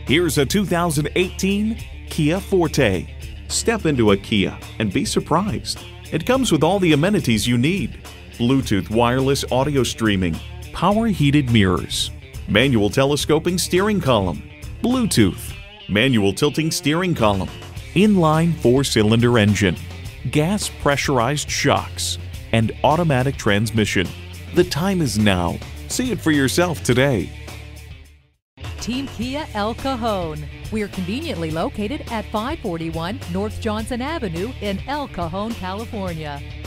Here's a 2018 Kia Forte. Step into a Kia and be surprised. It comes with all the amenities you need: Bluetooth wireless audio streaming, power heated mirrors, manual telescoping steering column, Bluetooth, manual tilting steering column, inline 4-cylinder engine, gas pressurized shocks, and automatic transmission. The time is now. See it for yourself today. Team Kia El Cajon. We are conveniently located at 541 North Johnson Avenue in El Cajon, California.